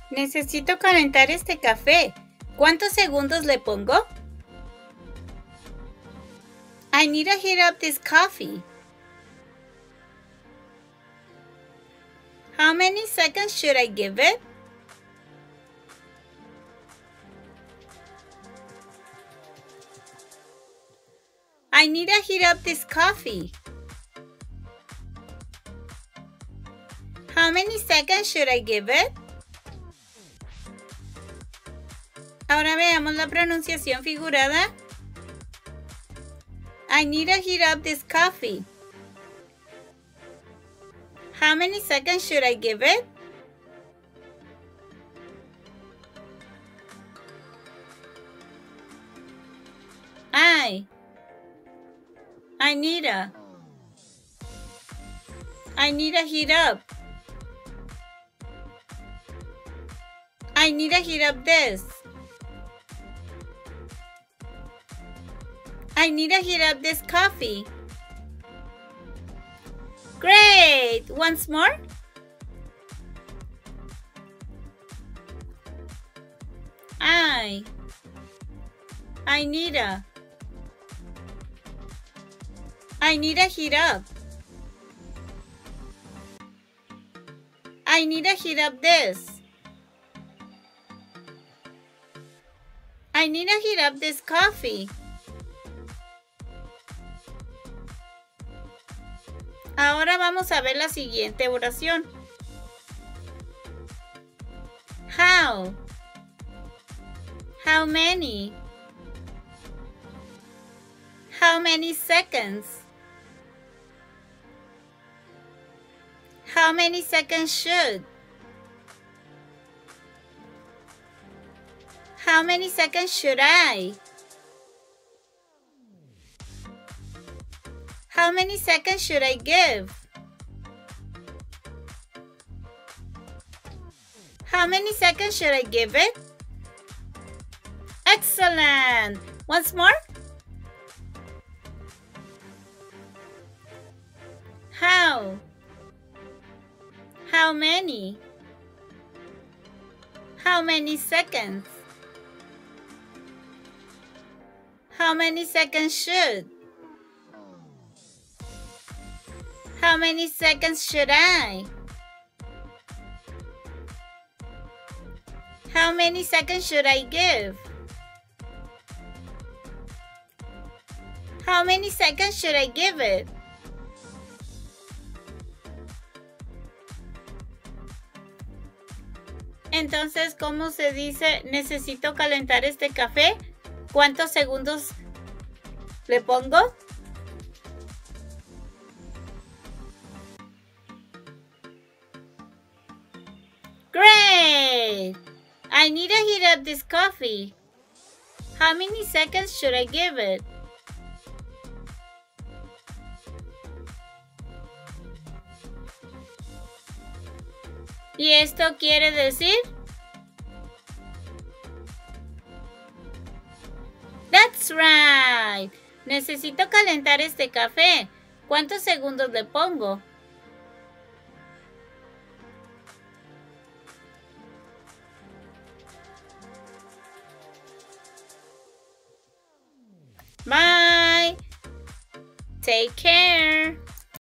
Necesito calentar este café. ¿Cuántos segundos le pongo? I need to heat up this coffee. How many seconds should I give it? I need to heat up this coffee. How many seconds should I give it? Ahora veamos la pronunciación figurada. I need to heat up this coffee. How many seconds should I give it? I need to heat up. I need to heat up this. I need to heat up this coffee. Great! Once more? I need to heat up. I need to heat up this. I need to heat up this coffee. Ahora vamos a ver la siguiente oración. How? How many? How many seconds? How many seconds should? How many seconds should I? How many seconds should I give? How many seconds should I give it? Excellent! Once more? How? How many? How many seconds? How many seconds should? How many seconds should I? How many seconds should I give? How many seconds should I give it? Entonces, ¿cómo se dice? Necesito calentar este café. ¿Cuántos segundos le pongo? Great! I need to heat up this coffee. How many seconds should I give it? ¿Y esto quiere decir? That's right. Necesito calentar este café. ¿Cuántos segundos le pongo? Bye. Take care.